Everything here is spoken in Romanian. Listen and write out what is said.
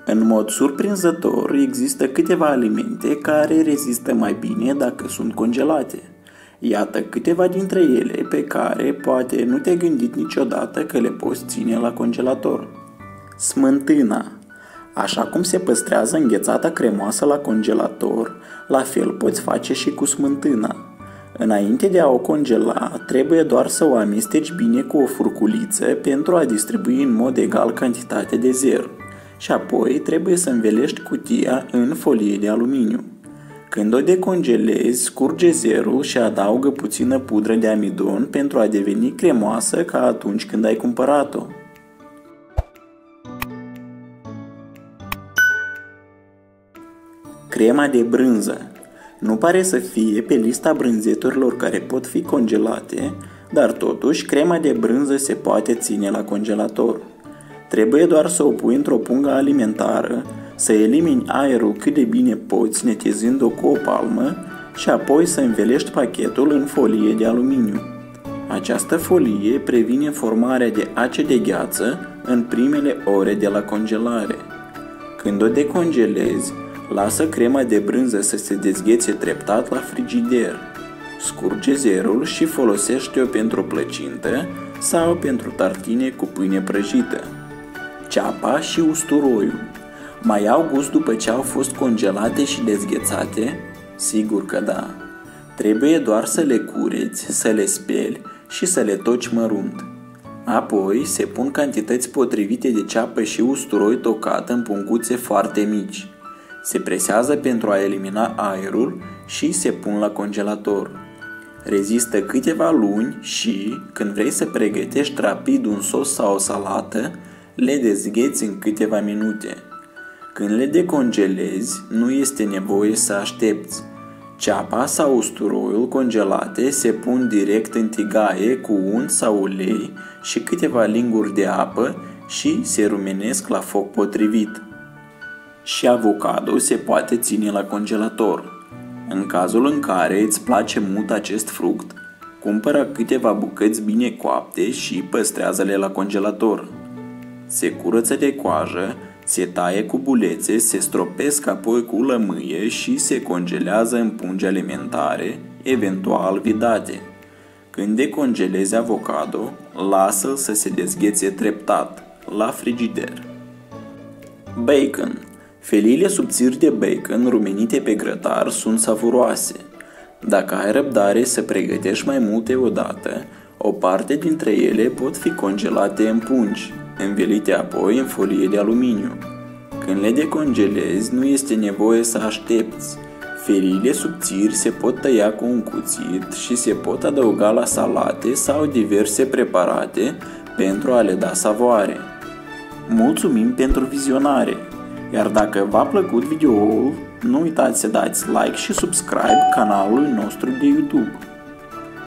În mod surprinzător, există câteva alimente care rezistă mai bine dacă sunt congelate. Iată câteva dintre ele pe care poate nu te-ai gândit niciodată că le poți ține la congelator. Smântâna. Așa cum se păstrează înghețata cremoasă la congelator, la fel poți face și cu smântâna. Înainte de a o congela, trebuie doar să o amesteci bine cu o furculiță pentru a distribui în mod egal cantitatea de zer. Și apoi trebuie să învelești cutia în folie de aluminiu. Când o decongelezi, scurge zerul și adaugă puțină pudră de amidon pentru a deveni cremoasă ca atunci când ai cumpărat-o. Crema de brânză. Nu pare să fie pe lista brânzeturilor care pot fi congelate, dar totuși crema de brânză se poate ține la congelator. Trebuie doar să o pui într-o pungă alimentară, să elimini aerul cât de bine poți netezând-o cu o palmă și apoi să învelești pachetul în folie de aluminiu. Această folie previne formarea de ace de gheață în primele ore de la congelare. Când o decongelezi, lasă crema de brânză să se dezghețe treptat la frigider. Scurge zerul și folosește-o pentru plăcintă sau pentru tartine cu pâine prăjită. Ceapa și usturoiul. Mai au gust după ce au fost congelate și dezghețate? Sigur că da. Trebuie doar să le cureți, să le speli și să le toci mărunt. Apoi se pun cantități potrivite de ceapă și usturoi tocat în punguțe foarte mici. Se presează pentru a elimina aerul și se pun la congelator. Rezistă câteva luni și, când vrei să pregătești rapid un sos sau o salată, le dezgheți în câteva minute. Când le decongelezi, nu este nevoie să aștepți. Ceapa sau usturoiul congelate se pun direct în tigaie cu unt sau ulei și câteva linguri de apă și se rumenesc la foc potrivit. Și avocado se poate ține la congelator. În cazul în care îți place mult acest fruct, cumpără câteva bucăți bine coapte și păstrează-le la congelator. Se curăță de coajă, se taie cu bulețe, se stropesc apoi cu lămâie și se congelează în pungi alimentare, eventual vidate. Când decongelezi avocado, lasă-l să se dezghețe treptat, la frigider. Bacon. Feliile subțiri de bacon rumenite pe grătar sunt savuroase. Dacă ai răbdare să pregătești mai multe odată, o parte dintre ele pot fi congelate în pungi, învelite apoi în folie de aluminiu. Când le decongelezi, nu este nevoie să aștepți. Feliile subțiri se pot tăia cu un cuțit și se pot adăuga la salate sau diverse preparate pentru a le da savoare. Mulțumim pentru vizionare! Iar dacă v-a plăcut videoul, nu uitați să dați like și subscribe canalului nostru de YouTube.